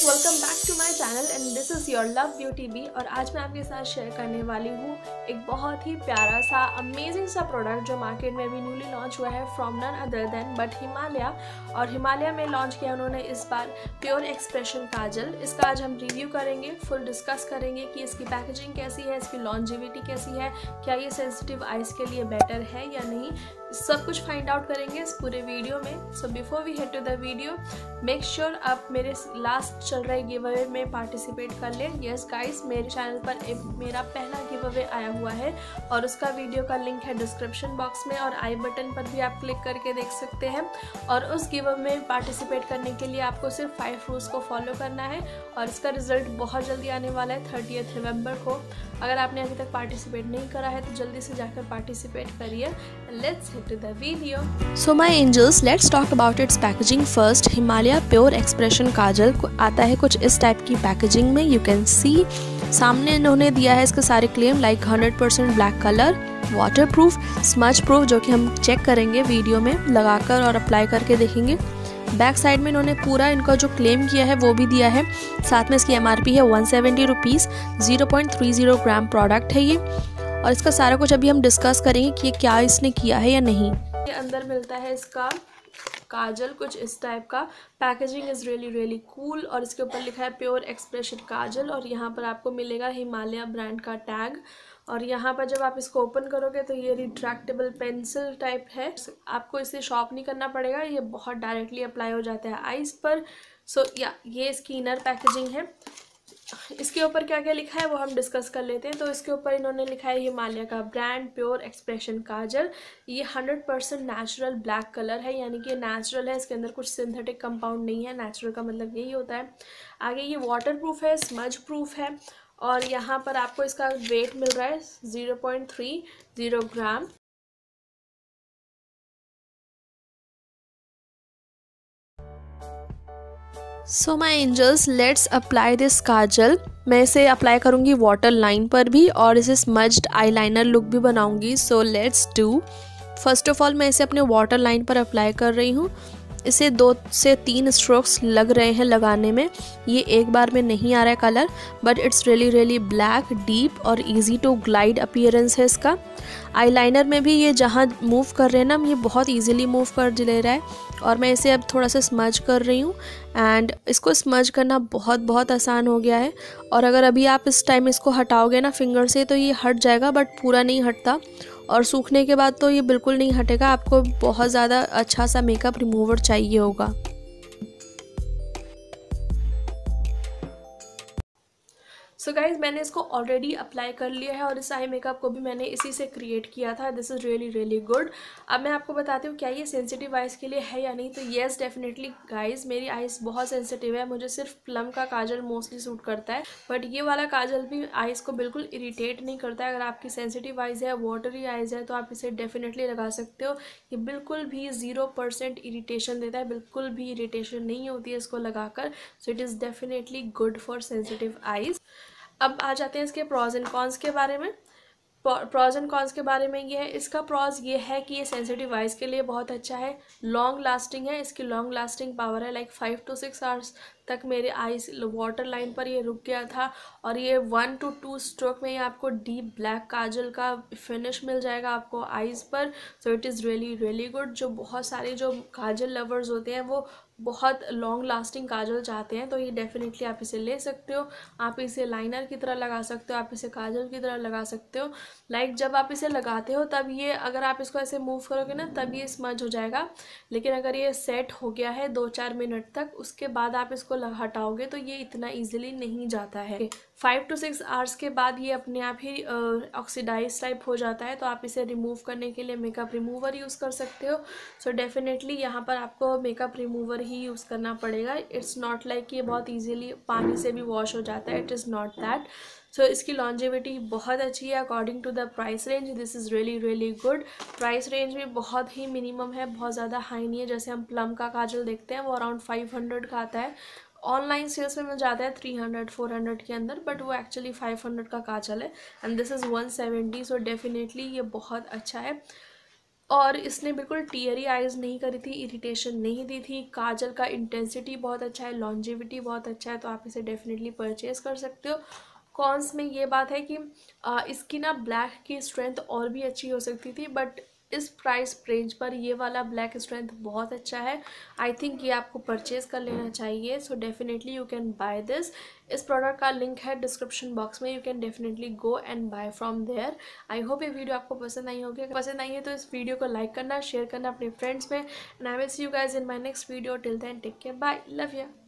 Welcome back to my channel and this is your love beauty B. और आज मैं आपके साथ शेयर करने वाली हूँ एक बहुत ही प्यारा सा अमेजिंग सा प्रोडक्ट जो मार्केट में अभी न्यूली लॉन्च हुआ है from none other than but Himalaya. और हिमालय में लॉन्च किया उन्होंने इस बार प्योर एक्सप्रेशन काजल। इसका आज हम रिव्यू करेंगे, फुल डिस्कस करेंगे कि इसकी पैकेजिंग कैसी है, इसकी लॉन्जिविटी कैसी है, क्या ये सेंसिटिव आइज के लिए बेटर है या नहीं, सब कुछ फाइंड आउट करेंगे इस पूरे वीडियो में। So before we head to the video make sure आप मेरे लास्ट चल रहे गिव अवे में पार्टिसिपेट कर लें। यस गाइस, मेरे चैनल पर मेरा पहला गिव अवे आया हुआ है और उसका वीडियो का लिंक है डिस्क्रिप्शन बॉक्स में और आई बटन पर भी आप क्लिक करके देख सकते हैं। और उस गिव अवे में पार्टिसिपेट करने के लिए आपको सिर्फ 5 रूल्स को फॉलो करना है और इसका रिजल्ट बहुत जल्दी आने वाला है 30 नवंबर को। अगर आपने अभी तक पार्टिसिपेट नहीं करा है तो जल्दी से जाकर पार्टिसिपेट करिए। Let's head to the video. So my angels, let's talk about its packaging first. Himalaya pure expression kajal आता है कुछ इस टाइप की पैकेजिंग में। यू कैन सी सामने इन्होंने दिया है इसके सारे claim like 100% black colour, waterproof, smudge proof, जो कि हम चेक करेंगे वीडियो में लगाकर और अप्लाई करके देखेंगे। बैक साइड में इन्होंने पूरा इनका जो क्लेम किया है वो भी दिया है। साथ में इसकी MRP है 170 रुपीज़। 0.30 ग्राम प्रोडक्ट है ये। और इसका सारा कुछ अभी हम डिस्कस करेंगे कि क्या इसने किया है या नहीं। ये अंदर मिलता है इसका काजल कुछ इस टाइप का। पैकेजिंग इज़ रियली कूल और इसके ऊपर लिखा है प्योर एक्सप्रेशन काजल और यहाँ पर आपको मिलेगा हिमालय ब्रांड का टैग। और यहाँ पर जब आप इसको ओपन करोगे तो ये रिट्रैक्टेबल पेंसिल टाइप है। आपको इसे शॉप नहीं करना पड़ेगा, ये बहुत डायरेक्टली अप्लाई हो जाता है आइज पर। सो या ये इसकी इनर पैकेजिंग है। इसके ऊपर क्या क्या लिखा है वो हम डिस्कस कर लेते हैं। तो इसके ऊपर इन्होंने लिखा है हिमालय का ब्रांड प्योर एक्सप्रेशन काजल। ये 100% नेचुरल ब्लैक कलर है, यानी कि नेचुरल है, इसके अंदर कुछ सिंथेटिक कंपाउंड नहीं है। नेचुरल का मतलब यही होता है। आगे ये वाटर प्रूफ है, स्मज प्रूफ है और यहाँ पर आपको इसका वेट मिल रहा है 0.30 gram. So my angels, let's apply this kajal. मैं इसे अप्लाई करूँगी वाटर लाइन पर भी और इसे स्मज्ड आईलाइनर लुक भी बनाऊँगी। So let's do. First of all मैं इसे अपने वाटर लाइन पर अप्लाई कर रही हूँ। इसे 2 से 3 स्ट्रोक्स लग रहे हैं लगाने में। ये एक बार में नहीं आ रहा है colour, but it's really black, deep और इजी टू ग्लाइड अपीयरेंस है इसका। आईलाइनर में भी ये जहाँ मूव कर रहे हैं ना, ये बहुत इजीली मूव कर ले रहा है। और मैं इसे अब थोड़ा सा स्मज कर रही हूँ एंड इसको स्मज करना बहुत आसान हो गया है। और अगर अभी आप इस टाइम इसको हटाओगे ना फिंगर से तो ये हट जाएगा, बट पूरा नहीं हटता। और सूखने के बाद तो ये बिल्कुल नहीं हटेगा। आपको बहुत ज़्यादा अच्छा सा मेकअप रिमूवर चाहिए होगा। सो गाइज, मैंने इसको ऑलरेडी अप्लाई कर लिया है और इस आई मेकअप को भी मैंने इसी से क्रिएट किया था। This is really good. अब मैं आपको बताती हूँ क्या ये सेंसिटिव आइज़ के लिए है या नहीं। तो येस, डेफिनेटली गाइज, मेरी आइज़ बहुत सेंसिटिव है। मुझे सिर्फ प्लम का काजल मोस्टली सूट करता है, बट ये वाला काजल भी आइज़ को बिल्कुल इरीटेट नहीं करता है। अगर आपकी सेंसिटिव आइज़ है, वाटरी आइज़ है, तो आप इसे डेफिनेटली लगा सकते हो। ये बिल्कुल भी 0% इरीटेशन देता है, बिल्कुल भी इरीटेशन नहीं होती है इसको लगाकर। So it is definitely good for sensitive eyes. अब आ जाते हैं इसके प्रॉज एंड कॉन्स के बारे में। प्रॉज एंड कॉन्स के बारे में ये है, इसका प्रॉज ये है कि ये सेंसिटिव आइज़ के लिए बहुत अच्छा है, लॉन्ग लास्टिंग है। इसकी लॉन्ग लास्टिंग पावर है लाइक 5 to 6 आवर्स तक मेरे आइज वाटर लाइन पर ये रुक गया था। और ये 1 to 2 स्ट्रोक में ये आपको डीप ब्लैक काजल का फिनिश मिल जाएगा आपको आइज़ पर। So it is really good. जो बहुत सारे जो काजल लवर्स होते हैं वो बहुत लॉन्ग लास्टिंग काजल चाहते हैं, तो ये डेफिनेटली आप इसे ले सकते हो। आप इसे लाइनर की तरह लगा सकते हो, आप इसे काजल की तरह लगा सकते हो। लाइक जब आप इसे लगाते हो तब ये, अगर आप इसको ऐसे मूव करोगे ना तब ये स्मज हो जाएगा। लेकिन अगर ये सेट हो गया है 2-4 मिनट तक, उसके बाद आप इसको हटाओगे तो ये इतना ईजिली नहीं जाता है। 5 to 6 आवर्स के बाद ये अपने आप ही ऑक्सीडाइज टाइप हो जाता है। तो आप इसे रिमूव करने के लिए मेकअप रिमूवर यूज़ कर सकते हो। सो डेफिनेटली यहाँ पर आपको मेकअप रिमूवर ही यूज़ करना पड़ेगा। इट्स नॉट लाइक ये बहुत इजीली पानी से भी वॉश हो जाता है, it is not that. So इसकी लॉन्जिविटी बहुत अच्छी है according to the price range. This is really good. Price range भी बहुत ही मिनिमम है, बहुत ज़्यादा हाई नहीं है। जैसे हम प्लम का काजल देखते हैं वो अराउंड 500 का आता है, ऑनलाइन सेल्स में मिल जाता है 300-400 के अंदर, बट वो एक्चुअली 500 का काजल है and this is 170। So definitely ये बहुत अच्छा है। और इसने बिल्कुल टीयरी आइज़ नहीं करी थी, इरिटेशन नहीं दी थी। काजल का इंटेंसिटी बहुत अच्छा है, लॉन्जेविटी बहुत अच्छा है, तो आप इसे डेफिनेटली परचेज़ कर सकते हो। कॉन्स में ये बात है कि इसकी ना ब्लैक की स्ट्रेंथ और भी अच्छी हो सकती थी, बट इस प्राइस रेंज पर ये वाला ब्लैक स्ट्रेंथ बहुत अच्छा है। आई थिंक ये आपको परचेज़ कर लेना चाहिए, so definitely you can buy this. इस प्रोडक्ट का लिंक है डिस्क्रिप्शन बॉक्स में, you can definitely go and buy from there. I hope ये वीडियो आपको पसंद आई होगी। पसंद आई है तो इस वीडियो को लाइक करना, शेयर करना अपने फ्रेंड्स में, and I will see you guys in my next video. Till then take care, bye, love you.